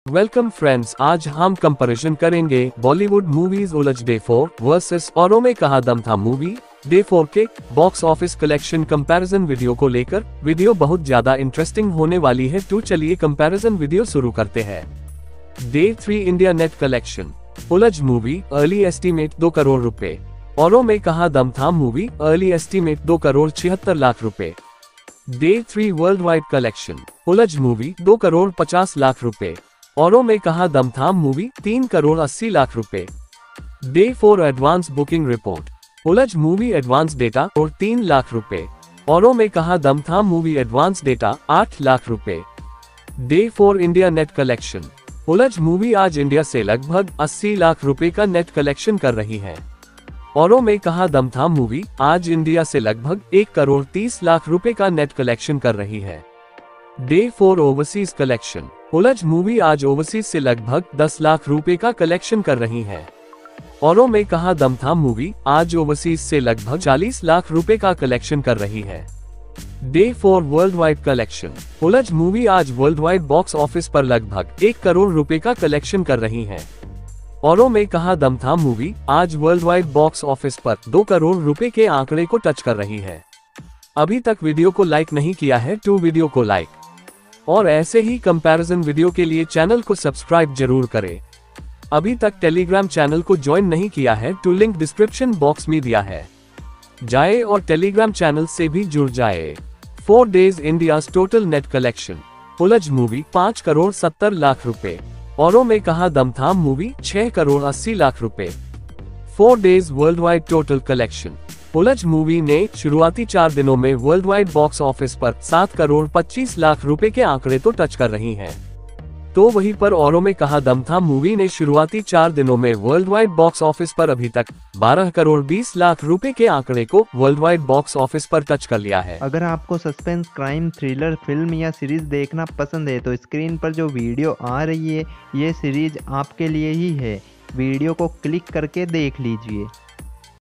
Welcome friends, आज हम comparison करेंगे Bollywood movies Ulajh day 4 versus Auron Mein Kahan Dum Tha movie day 4 के box office collection comparison video को लेकर। वीडियो बहुत ज्यादा इंटरेस्टिंग होने वाली है, तो चलिए कंपैरिजन वीडियो शुरू करते हैं। Day 3 India net collection. Ulajh movie early estimate 2 crore रुपए। Auron Mein Kahan Dum Tha movie early estimate 2 crore 76 lakh रुपए। Day 3 world wide collection. Ulajh movie 2 crore 50 lakh रुपए। औरों में कहा दम था मूवी 3 करोड़ 80 लाख रुपए। Day 4 advance booking report. Ulajh movie advance data और 3 लाख रुपए। Auron Mein Kahan Dum Tha movie advance data 8 lakh रुपए। Day 4 India net collection. Ulajh movie आज India से लगभग 80 लाख रुपए का नेट कलेक्शन कर रही है। औरों में कहा दम था मूवी आज इंडिया से लगभग 1 करोड़ 30 लाख रुपए का नेट कलेक्शन कर रही है। Day 4 overseas collection. Ulajh movie आज ओवरसीज से लगभग 10 लाख रुपए का कलेक्शन कर रही है। औरों में कहा दम था मूवी आज ओवरसीज से लगभग 40 लाख रुपए का कलेक्शन कर रही है। Day 4 world wide collection. Ulajh movie आज वर्ल्ड वाइड बॉक्स ऑफिस पर लगभग 1 करोड़ रुपए का कलेक्शन कर रही है। औरों में कहा दम था मूवी आज वर्ल्ड वाइड बॉक्स ऑफिस पर 2 करोड़ रुपए के आंकड़े को टच कर रही है। अभी तक वीडियो को लाइक नहीं किया है तो वीडियो को लाइक और ऐसे ही कंपैरिजन वीडियो के लिए चैनल को सब्सक्राइब जरूर करें। अभी तक टेलीग्राम चैनल को ज्वाइन नहीं किया है तो लिंक डिस्क्रिप्शन बॉक्स में दिया है, जाए और टेलीग्राम चैनल से भी जुड़ जाए। 4 days India total net collection. Ulajh movie 5 crore 70 lakh रुपए। औरों में कहा दम था मूवी 6 करोड़ 80 लाख रुपए। 4 days world wide total collection. Ulajh movie ने शुरुआती 4 दिनों में वर्ल्ड वाइड बॉक्स ऑफिस पर 7 करोड़ 25 लाख रुपए के आंकड़े तो टच कर रही है। तो वहीं पर औरों में कहा दम था मूवी ने शुरुआती 4 दिनों में वर्ल्ड वाइड बॉक्स ऑफिस पर अभी तक 12 करोड़ 20 लाख रुपए के आंकड़े को वर्ल्ड वाइड बॉक्स ऑफिस पर टच कर लिया है। अगर आपको सस्पेंस, क्राइम, थ्रिलर फिल्म या सीरीज देखना पसंद है तो स्क्रीन पर जो वीडियो आ रही है ये सीरीज आपके लिए ही है। वीडियो को क्लिक करके देख लीजिए।